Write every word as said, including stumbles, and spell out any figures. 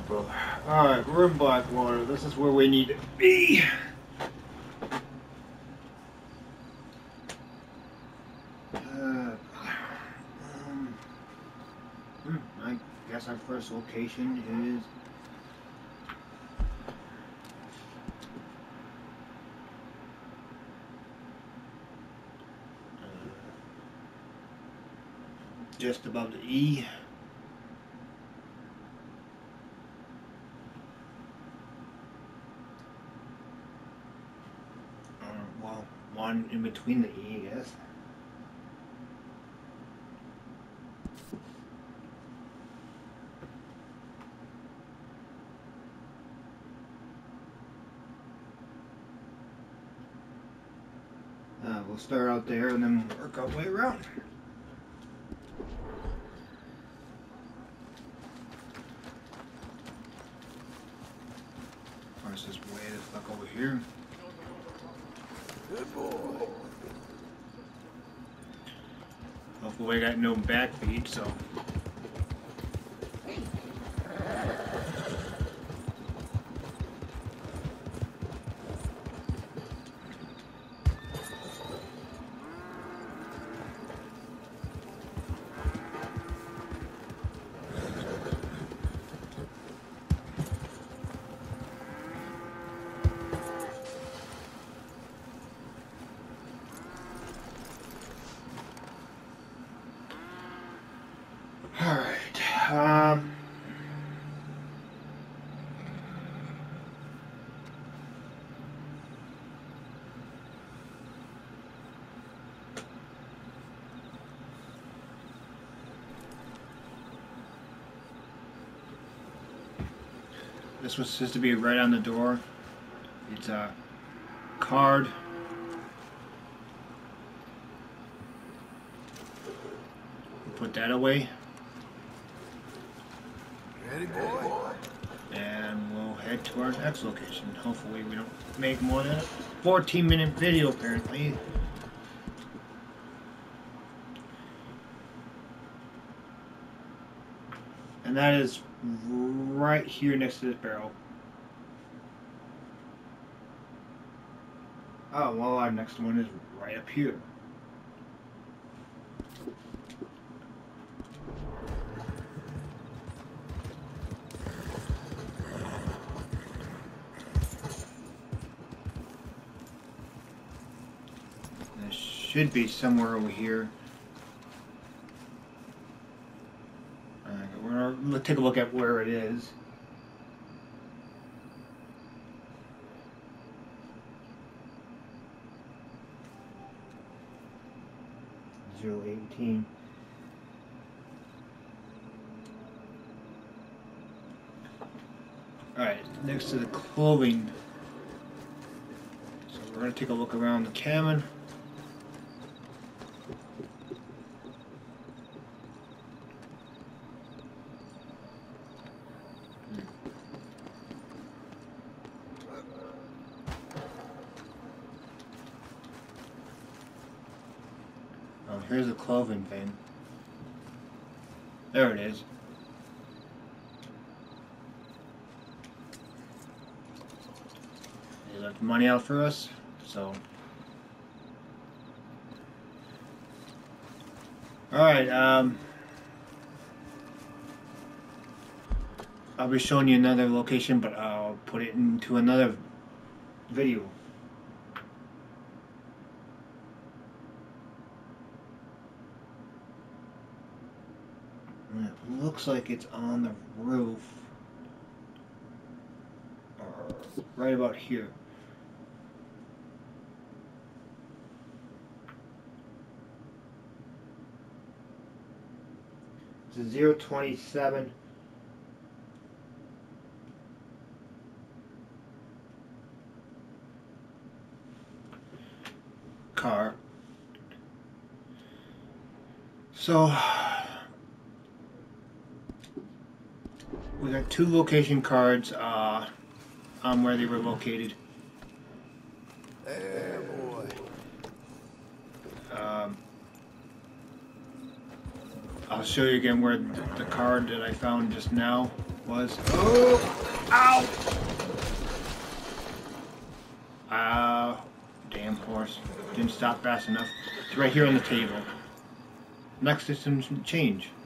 Alright, we're in Blackwater. This is where we need to be. Uh, um, hmm, I guess our first location is uh, just above the E. Well, one in between the E, I guess. Uh, we'll start out there and then work our way around. First, this way the fuck over here. Good boy. Hopefully I got no backbeat, so. Alright, um... this was supposed to be right on the door. It's a card. Put that away. Ready, boy? And we'll head to our next location. Hopefully we don't make more than a fourteen minute video apparently. And that is right here next to this barrel. Oh, well, our next one is right up here. This should be somewhere over here. Uh, we're gonna take a look at where it is. zero eighteen. Alright, next to the clothing. So we're going to take a look around the cabin. Oh, here's a clothing bin. There it is. They left money out for us, so. Alright, um. I'll be showing you another location, but I'll put it into another video. It looks like it's on the roof, or right about here. It's a zero twenty-seven. Car. So we got two location cards uh, on where they were located. There, boy. Um, I'll show you again where the, the card that I found just now was... Oh! Ow! Uh, damn horse. Didn't stop fast enough. It's right here on the table. Next system's change.